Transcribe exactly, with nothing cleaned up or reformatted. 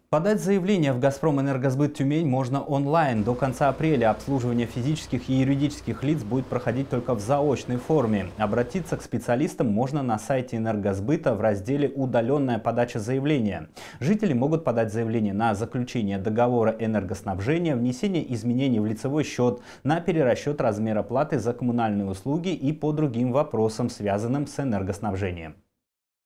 Подать заявление в «Газпромэнергосбыт Тюмень» можно онлайн. До конца апреля обслуживание физических и юридических лиц будет проходить только в заочной форме. Обратиться к специалистам можно на сайте «Энергосбыта» в разделе «Удаленная подача заявления». Жители могут подать заявление на заключение договора энергоснабжения, внесение изменений в лицевой счет, на перерасчет размера платы за коммунальные услуги и по другим вопросам, связанным с энергоснабжением.